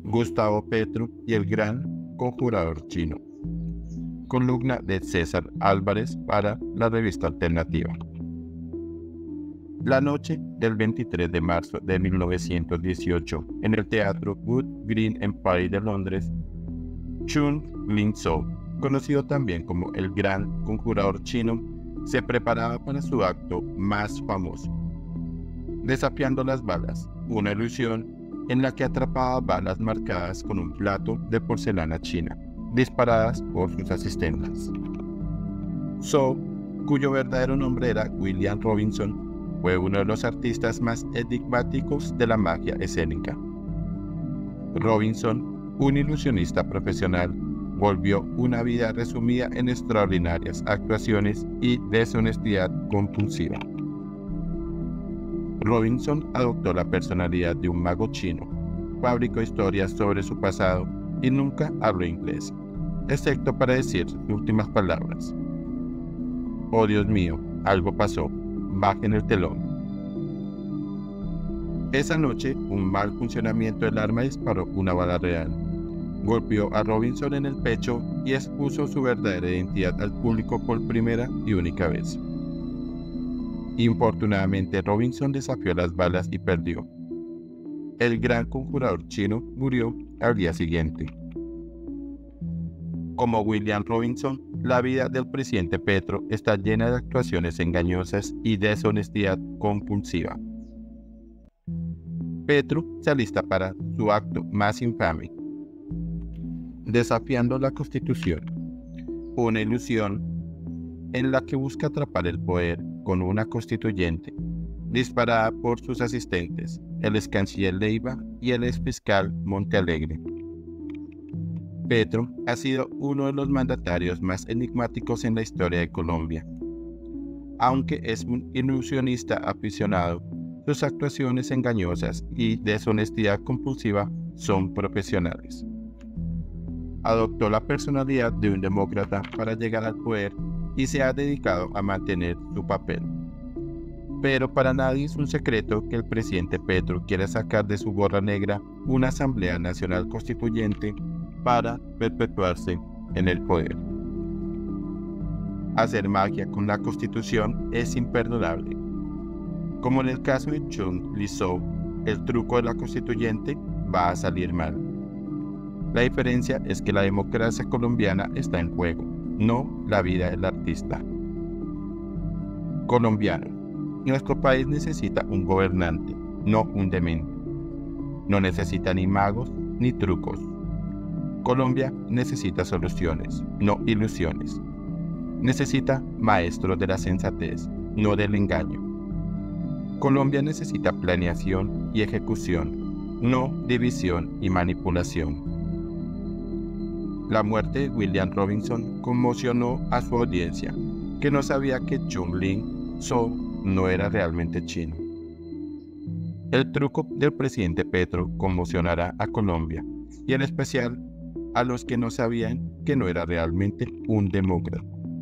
Gustavo Petro y el gran conjurador chino. Columna de César Álvarez para la revista Alternativa. La noche del 23 de marzo de 1918, en el Teatro Wood Green Empire de Londres, Chung Ling-soo, conocido también como el Gran Conjurador Chino, se preparaba para su acto más famoso, desafiando las balas, una ilusión en la que atrapaba balas marcadas con un plato de porcelana china, disparadas por sus asistentes. Soo, cuyo verdadero nombre era William Robinson, fue uno de los artistas más enigmáticos de la magia escénica. Robinson, un ilusionista profesional, volvió una vida resumida en extraordinarias actuaciones y deshonestidad compulsiva. Robinson adoptó la personalidad de un mago chino, fabricó historias sobre su pasado y nunca habló inglés, excepto para decir sus últimas palabras. «Oh Dios mío, algo pasó, bajen el telón». Esa noche, un mal funcionamiento del arma disparó una bala real. Golpeó a Robinson en el pecho y expuso su verdadera identidad al público por primera y única vez. Infortunadamente, Robinson desafió las balas y perdió. El gran conjurador chino murió al día siguiente. Como William Robinson, la vida del presidente Petro está llena de actuaciones engañosas y deshonestidad compulsiva. Petro se alista para su acto más infame, desafiando la Constitución, una ilusión en la que busca atrapar el poder con una constituyente, disparada por sus asistentes, el excanciller Leiva y el exfiscal Montealegre. Petro ha sido uno de los mandatarios más enigmáticos en la historia de Colombia. Aunque es un ilusionista aficionado, sus actuaciones engañosas y deshonestidad compulsiva son profesionales. Adoptó la personalidad de un demócrata para llegar al poder y se ha dedicado a mantener su papel. Pero para nadie es un secreto que el presidente Petro quiere sacar de su gorra negra una Asamblea Nacional Constituyente para perpetuarse en el poder. Hacer magia con la Constitución es imperdonable. Como en el caso de Chung Ling-soo, el truco de la constituyente va a salir mal. La diferencia es que la democracia colombiana está en juego, no la vida del artista. Colombiano. Nuestro país necesita un gobernante, no un demente. No necesita ni magos ni trucos. Colombia necesita soluciones, no ilusiones. Necesita maestros de la sensatez, no del engaño. Colombia necesita planeación y ejecución, no división y manipulación. La muerte de William Robinson conmocionó a su audiencia, que no sabía que Chung Ling-soo no era realmente chino. El truco del presidente Petro conmocionará a Colombia, y en especial a los que no sabían que no era realmente un demócrata.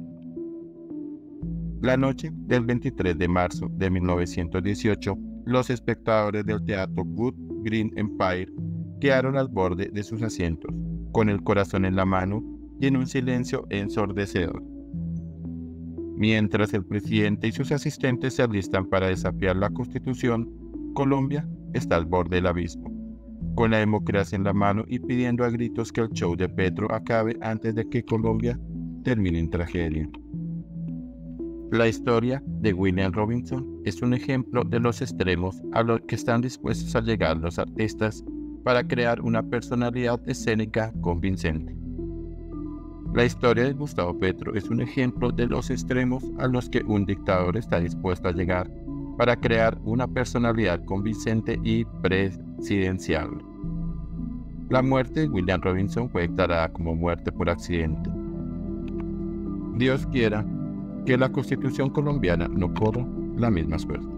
La noche del 23 de marzo de 1918, los espectadores del Teatro Wood Green Empire quedaron al borde de sus asientos, con el corazón en la mano y en un silencio ensordecedor. Mientras el presidente y sus asistentes se alistan para desafiar la Constitución, Colombia está al borde del abismo, con la democracia en la mano y pidiendo a gritos que el show de Petro acabe antes de que Colombia termine en tragedia. La historia de William Robinson es un ejemplo de los extremos a los que están dispuestos a llegar los artistas para crear una personalidad escénica convincente. La historia de Gustavo Petro es un ejemplo de los extremos a los que un dictador está dispuesto a llegar para crear una personalidad convincente y presidencial. La muerte de William Robinson fue declarada como muerte por accidente. Dios quiera que la Constitución colombiana no corra la misma suerte.